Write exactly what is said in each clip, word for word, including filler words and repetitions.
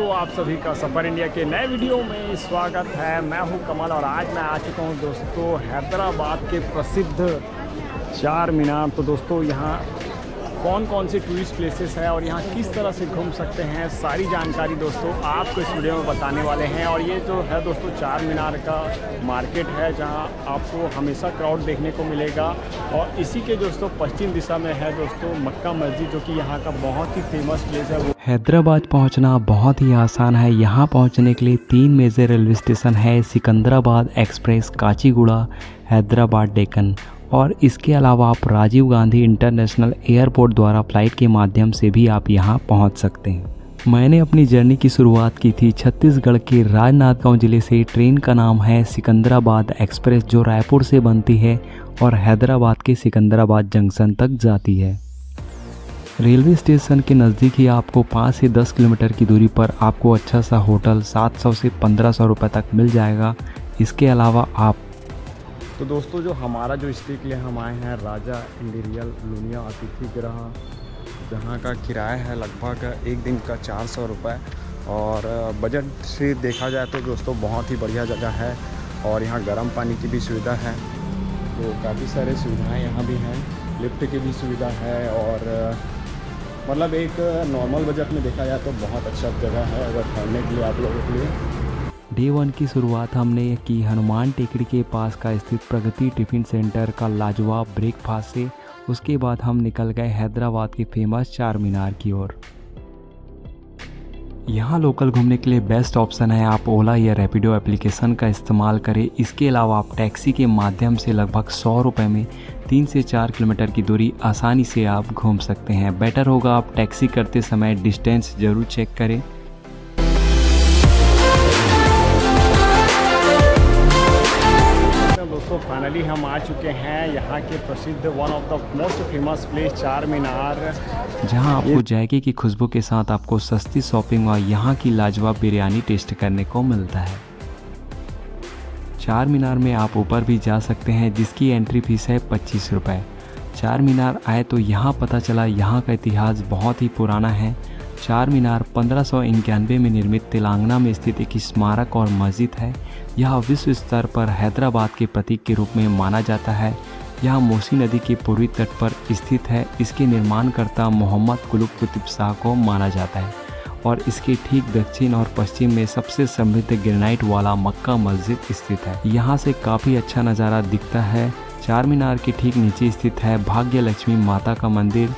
दोस्तों, आप सभी का सफ़र इंडिया के नए वीडियो में स्वागत है। मैं हूं कमल और आज मैं आ चुका हूं दोस्तों हैदराबाद के प्रसिद्ध चार मीनार। तो दोस्तों यहाँ कौन कौन से टूरिस्ट प्लेसेस है और यहाँ किस तरह से घूम सकते हैं, सारी जानकारी दोस्तों आपको इस वीडियो में बताने वाले हैं। और ये जो है दोस्तों चार मीनार का मार्केट है जहाँ आपको हमेशा क्राउड देखने को मिलेगा। और इसी के दोस्तों पश्चिम दिशा में है दोस्तों मक्का मस्जिद, जो कि यहाँ का बहुत ही फेमस प्लेस है। वो हैदराबाद पहुंचना बहुत ही आसान है। यहाँ पहुंचने के लिए तीन मेजर रेलवे स्टेशन है, सिकंदराबाद एक्सप्रेस, काचीगुड़ा, हैदराबाद डेक्कन। और इसके अलावा आप राजीव गांधी इंटरनेशनल एयरपोर्ट द्वारा फ्लाइट के माध्यम से भी आप यहाँ पहुँच सकते हैं। मैंने अपनी जर्नी की शुरुआत की थी छत्तीसगढ़ के राजनांदगांव ज़िले से। ट्रेन का नाम है सिकंदराबाद एक्सप्रेस, जो रायपुर से बनती है और हैदराबाद के सिकंदराबाद जंक्शन तक जाती है। रेलवे स्टेशन के नज़दीक ही आपको पाँच से दस किलोमीटर की दूरी पर आपको अच्छा सा होटल सात सौ से पंद्रह सौ रुपये तक मिल जाएगा। इसके अलावा आप तो दोस्तों जो हमारा जो स्टे के लिए हम आए हैं राजा इंडीरियल लुनिया अतिथि गृह, जहाँ का किराया है लगभग एक दिन का चार सौ रुपये। और बजट से देखा जाए तो दोस्तों बहुत ही बढ़िया जगह है। और यहाँ गर्म पानी की भी सुविधा है, तो काफ़ी सारे सुविधाएं यहाँ भी हैं। लिफ्ट की भी सुविधा है और मतलब एक नॉर्मल बजट में देखा जाए तो बहुत अच्छा जगह है अगर ठहरने के लिए आप लोगों के लिए। डे वन की शुरुआत हमने की हनुमान टेकड़ी के पास का स्थित प्रगति टिफ़िन सेंटर का लाजवाब ब्रेकफास्ट से। उसके बाद हम निकल गए हैदराबाद के फेमस चार मीनार की ओर। यहाँ लोकल घूमने के लिए बेस्ट ऑप्शन है, आप ओला या रैपिडो एप्लीकेशन का इस्तेमाल करें। इसके अलावा आप टैक्सी के माध्यम से लगभग सौ रुपये में तीन से चार किलोमीटर की दूरी आसानी से आप घूम सकते हैं। बेटर होगा आप टैक्सी करते समय डिस्टेंस ज़रूर चेक करें। दोस्तों फाइनली हम आ चुके हैं यहाँ के प्रसिद्ध one of the most famous place Charminar, जहाँ आपको जायके की खुशबू के साथ आपको सस्ती शॉपिंग और यहाँ की लाजवाब बिरयानी टेस्ट करने को मिलता है। चार मीनार में आप ऊपर भी जा सकते हैं, जिसकी एंट्री फीस है पच्चीस रुपये। चार मीनार आए तो यहाँ पता चला यहाँ का इतिहास बहुत ही पुराना है। चार मीनार पंद्रह सौ इक्यानवे में निर्मित तेलंगाना में स्थित एक स्मारक और मस्जिद है। यह विश्व स्तर पर हैदराबाद के प्रतीक के रूप में माना जाता है। यह मूसी नदी के पूर्वी तट पर स्थित है। इसके निर्माणकर्ता मोहम्मद कुतुब कुतुब शाह को माना जाता है। और इसके ठीक दक्षिण और पश्चिम में सबसे समृद्ध ग्रेनाइट वाला मक्का मस्जिद स्थित है। यहाँ से काफ़ी अच्छा नज़ारा दिखता है। चार मीनार के ठीक नीचे स्थित है भाग्य लक्ष्मी माता का मंदिर।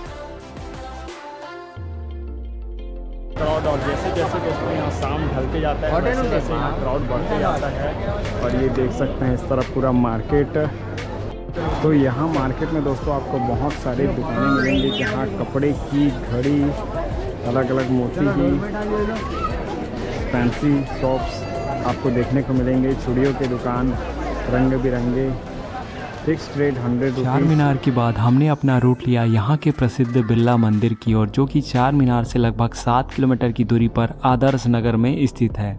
क्राउड और जैसे जैसे दोस्तों यहाँ शाम ढलते जाता है वैसे जैसे यहाँ क्राउड बढ़ते जाता है। और ये देख सकते हैं इस तरफ पूरा मार्केट। तो यहाँ मार्केट में दोस्तों आपको बहुत सारी दुकानें मिलेंगी, जहाँ कपड़े की, घड़ी, अलग अलग मोती की फैंसी शॉप्स आपको देखने को मिलेंगे। चूड़ियों की दुकान, रंग बिरंगे, फिक्स रेट हंड्रेड। चार मीनार के बाद हमने अपना रूट लिया यहाँ के प्रसिद्ध बिरला मंदिर की ओर, जो कि चार मीनार से लगभग सात किलोमीटर की दूरी पर आदर्श नगर में स्थित है।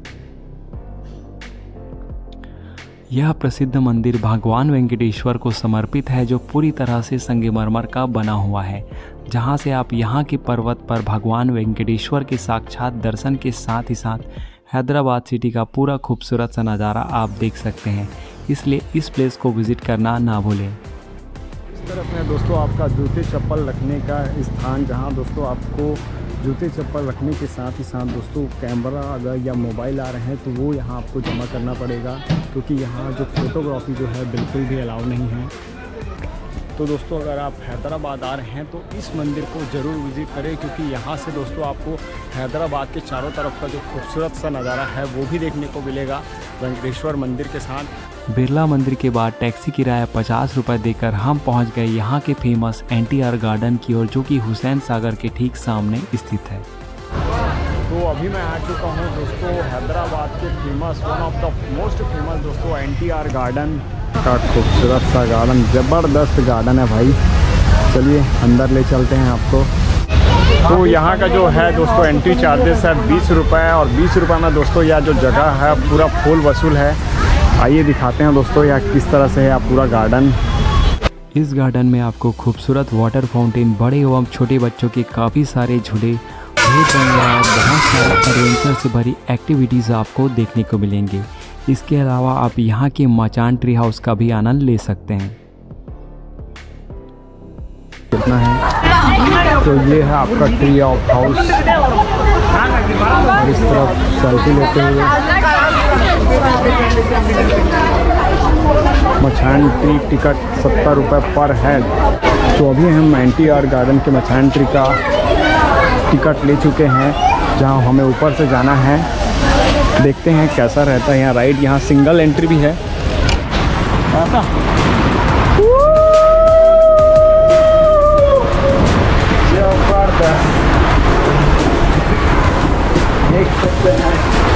यह प्रसिद्ध मंदिर भगवान वेंकटेश्वर को समर्पित है, जो पूरी तरह से संगमरमर का बना हुआ है, जहां से आप यहां के पर्वत पर भगवान वेंकटेश्वर के साक्षात दर्शन के साथ ही साथ हैदराबाद सिटी का पूरा खूबसूरत सा नज़ारा आप देख सकते हैं। इसलिए इस प्लेस को विज़िट करना ना भूलें। इस तरफ में दोस्तों आपका जूते चप्पल रखने का स्थान, जहां दोस्तों आपको जूते चप्पल रखने के साथ ही साथ दोस्तों कैमरा अगर या मोबाइल आ रहे हैं तो वो यहाँ आपको जमा करना पड़ेगा, क्योंकि यहाँ जो फोटोग्राफी जो है बिल्कुल भी अलाउ नहीं है। तो दोस्तों अगर आप हैदराबाद आ रहे हैं तो इस मंदिर को ज़रूर विज़िट करें, क्योंकि यहाँ से दोस्तों आपको हैदराबाद के चारों तरफ का जो खूबसूरत सा नज़ारा है वो भी देखने को मिलेगा वेंकटेश्वर मंदिर के साथ। बिरला मंदिर के बाद टैक्सी किराया पचास रुपये देकर हम पहुंच गए यहाँ के famous N T R garden की ओर, जो कि हुसैन सागर के ठीक सामने स्थित है। तो अभी मैं आ चुका हूँ दोस्तों हैदराबाद के famous one of the most famous दोस्तों एन टी आर गार्डन का। खूबसूरत सा गार्डन, ज़बरदस्त गार्डन है भाई। चलिए अंदर ले चलते हैं आपको। तो यहाँ का जो है दोस्तों एंट्री चार्जेस है बीस रुपये, और बीस रुपये में दोस्तों यह जो जगह है पूरा फुल वसूल है। आइए दिखाते हैं दोस्तों यह किस तरह से है पूरा गार्डन। इस गार्डन में आपको खूबसूरत वाटर फाउंटेन, बड़े एवं छोटे बच्चों के काफ़ी सारे झूले भूत बंगला और बहुत सारे एडवेंचर से भरी एक्टिविटीज़ आपको देखने को मिलेंगे। इसके अलावा आप यहाँ के मचान ट्री हाउस का भी आनंद ले सकते हैं। कितना है तो ये है आपका ट्री ऑफ हाउस। इस तरफ सेल्फी लेते हुए मचान ट्री टिकट सत्तर रुपये पर हेड। तो अभी हम एन टी आर गार्डन के मचान ट्री का टिकट ले चुके हैं, जहां हमें ऊपर से जाना है। देखते हैं कैसा रहता है यहाँ राइड। यहाँ सिंगल एंट्री भी है। ऐसा देख सकते हैं।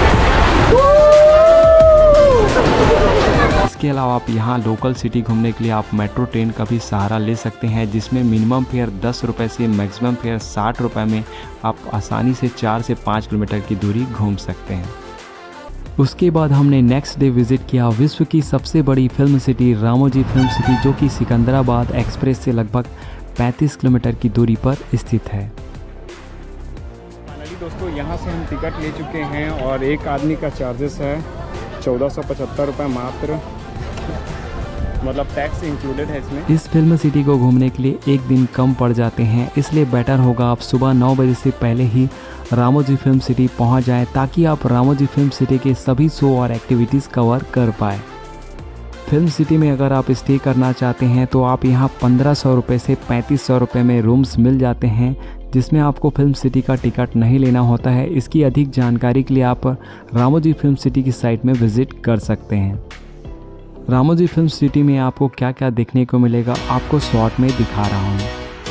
इसके अलावा आप यहाँ लोकल सिटी घूमने के लिए आप मेट्रो ट्रेन का भी सहारा ले सकते हैं, जिसमें मिनिमम फेयर दस रुपये से मैक्सिमम फेयर साठ रुपये में आप आसानी से चार से पाँच किलोमीटर की दूरी घूम सकते हैं। उसके बाद हमने नेक्स्ट डे विज़िट किया विश्व की सबसे बड़ी film city Ramoji film city, जो कि सिकंदराबाद एक्सप्रेस से लगभग पैंतीस किलोमीटर की दूरी पर स्थित है। फाइनली दोस्तों यहाँ से हम टिकट ले चुके हैं और एक आदमी का चार्जेस है चौदह सौ पचहत्तर रुपये मात्र, मतलब टैक्स इंक्लूडेड है इसमें। इस फिल्म सिटी को घूमने के लिए एक दिन कम पड़ जाते हैं, इसलिए बेटर होगा आप सुबह नौ बजे से पहले ही रामोजी फिल्म सिटी पहुंच जाएं, ताकि आप रामोजी फिल्म सिटी के सभी शो और एक्टिविटीज़ कवर कर पाए। फिल्म सिटी में अगर आप स्टे करना चाहते हैं तो आप यहाँ पंद्रह सौ रुपये से पैंतीस सौ रुपये में रूम्स मिल जाते हैं, जिसमें आपको फिल्म सिटी का टिकट नहीं लेना होता है। इसकी अधिक जानकारी के लिए आप रामोजी फिल्म सिटी की साइट में विज़िट कर सकते हैं। रामोजी फिल्म सिटी में आपको क्या क्या देखने को मिलेगा आपको शॉर्ट में दिखा रहा हूँ।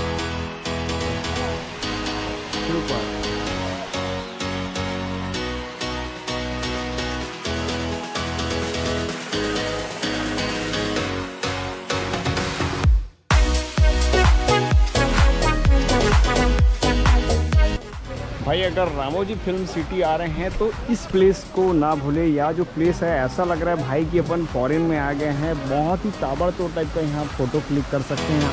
भाई अगर रामोजी फिल्म सिटी आ रहे हैं तो इस प्लेस को ना भूले। या जो प्लेस है ऐसा लग रहा है भाई कि अपन फॉरेन में आ गए हैं। बहुत ही ताबड़तोड़ टाइप का यहाँ फ़ोटो क्लिक कर सकते हैं।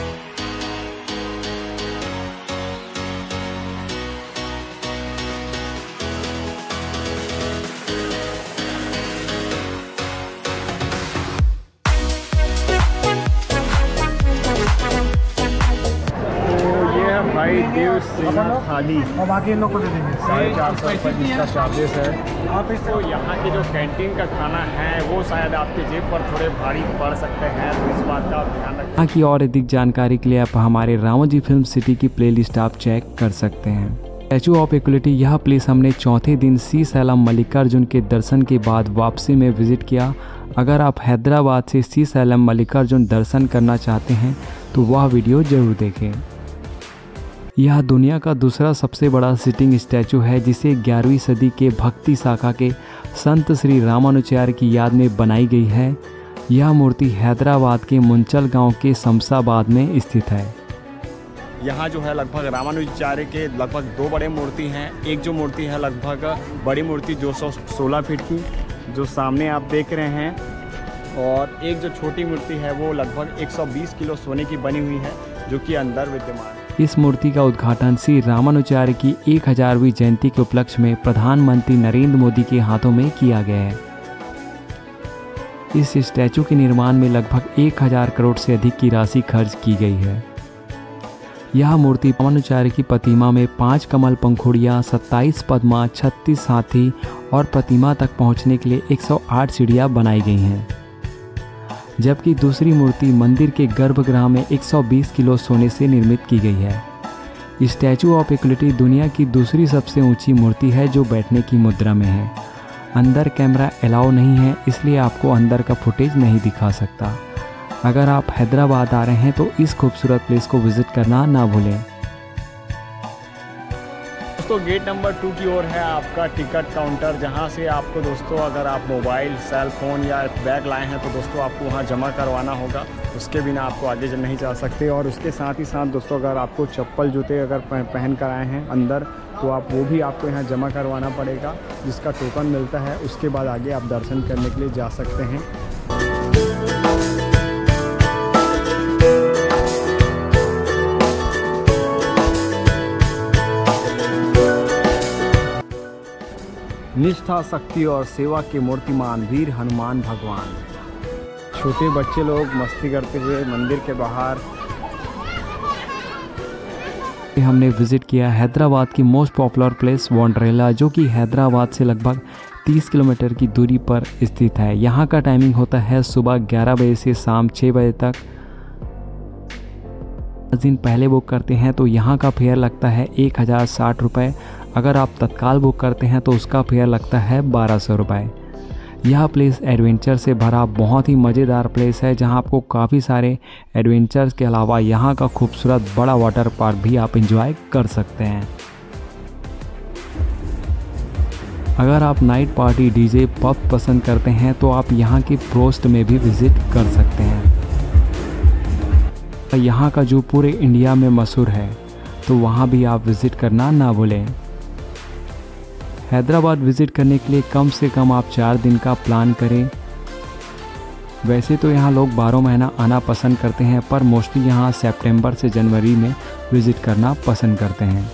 भाई देव सेना थाली और बाकी इन लोग को दे देंगे साढ़े चार सौ रुपये जिसका चार्जेस है। आप इसको यहाँ के जो कैंटीन का खाना है वो शायद आपके जेब पर थोड़े भारी पड़ सकते हैं, तो इस बात का आप ध्यान रखें। यहाँ की और अधिक जानकारी के लिए आप हमारे रामोजी फिल्म सिटी की प्लेलिस्ट आप चेक कर सकते हैं। स्टैचू ऑफ इक्वलिटी यह प्लेस हमने चौथे दिन श्री सैलम मल्लिकार्जुन के दर्शन के बाद वापसी में विजिट किया। अगर आप हैदराबाद से श्री सैलम मल्लिकार्जुन दर्शन करना चाहते हैं तो वह वीडियो ज़रूर देखें। यह दुनिया का दूसरा सबसे बड़ा सिटिंग स्टैचू है, जिसे ग्यारहवीं सदी के भक्ति शाखा के संत श्री रामानुचार्य की याद में बनाई गई है। यह मूर्ति हैदराबाद के मुंचल गांव के शमशाबाद में स्थित है। यहाँ जो है लगभग रामानुजाचार्य के लगभग दो बड़े मूर्ति हैं। एक जो मूर्ति है लगभग बड़ी मूर्ति दो सौ सोलह फीट की जो सामने आप देख रहे हैं, और एक जो छोटी मूर्ति है वो लगभग एक सौ बीस किलो सोने की बनी हुई है जो कि अंदर विद्यमान है। इस मूर्ति का उद्घाटन श्री रामानुचार्य की एक हज़ारवीं जयंती के उपलक्ष्य में प्रधानमंत्री नरेंद्र मोदी के हाथों में किया गया है। इस स्टैचू के निर्माण में लगभग एक हज़ार करोड़ से अधिक की राशि खर्च की गई है। यह मूर्ति रामानुचार्य की प्रतिमा में पांच कमल पंखुड़ियाँ, सत्ताईस पद्मा, छत्तीस हाथी और प्रतिमा तक पहुंचने के लिए एक सौ आठ सीढ़ियाँ बनाई गई हैं, जबकि दूसरी मूर्ति मंदिर के गर्भगृह में एक सौ बीस किलो सोने से निर्मित की गई है। स्टैचू ऑफ इक्वलिटी दुनिया की दूसरी सबसे ऊंची मूर्ति है जो बैठने की मुद्रा में है। अंदर कैमरा अलाउ नहीं है, इसलिए आपको अंदर का फुटेज नहीं दिखा सकता। अगर आप हैदराबाद आ रहे हैं तो इस खूबसूरत प्लेस को विजिट करना ना भूलें। दोस्तों गेट नंबर टू की ओर है आपका टिकट काउंटर, जहां से आपको दोस्तों अगर आप मोबाइल, सेल फोन या बैग लाए हैं तो दोस्तों आपको वहां जमा करवाना होगा। उसके बिना आपको आगे नहीं जा सकते। और उसके साथ ही साथ दोस्तों अगर आपको चप्पल जूते अगर पहन कर आए हैं अंदर तो आप वो भी आपको यहाँ जमा करवाना पड़ेगा, जिसका टोकन मिलता है। उसके बाद आगे आप दर्शन करने के लिए जा सकते हैं। निष्ठा, शक्ति और सेवा के मूर्तिमान वीर हनुमान भगवान। छोटे बच्चे लोग मस्ती करते हुए मंदिर के बाहर। हमने विज़िट किया हैदराबाद की मोस्ट पॉपुलर प्लेस वंडरला, जो कि हैदराबाद से लगभग तीस किलोमीटर की दूरी पर स्थित है। यहाँ का टाइमिंग होता है सुबह ग्यारह बजे से शाम छः बजे तक। दिन पहले बुक करते हैं तो यहाँ का फेयर लगता है एक हज़ार साठ रुपये। अगर आप तत्काल बुक करते हैं तो उसका फेयर लगता है बारह सौ रुपये। यह प्लेस एडवेंचर से भरा बहुत ही मज़ेदार प्लेस है, जहां आपको काफ़ी सारे एडवेंचर्स के अलावा यहां का खूबसूरत बड़ा वाटर पार्क भी आप एंजॉय कर सकते हैं। अगर आप नाइट पार्टी, डीजे, पब पसंद करते हैं तो आप यहां की प्रोस्ट में भी विज़िट कर सकते हैं। यहां का जो पूरे इंडिया में मशहूर है, तो वहां भी आप विज़िट करना ना भूलें। हैदराबाद विज़िट करने के लिए कम से कम आप चार दिन का प्लान करें। वैसे तो यहाँ लोग बारह महीना आना पसंद करते हैं, पर मोस्टली यहाँ सितंबर से जनवरी में विज़िट करना पसंद करते हैं।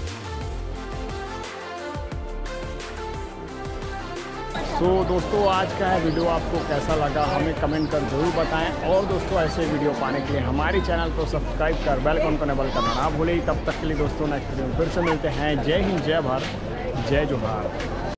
तो दोस्तों, आज का है वीडियो आपको कैसा लगा हमें कमेंट कर जरूर बताएं। और दोस्तों, ऐसे वीडियो पाने के लिए हमारे चैनल को सब्सक्राइब कर बेल आइकन को इनेबल करना ना भूलें। तब तक के लिए दोस्तों, नेक्स्ट वीडियो में फिर से मिलते हैं। जय हिंद, जय भारत, जय जोहार।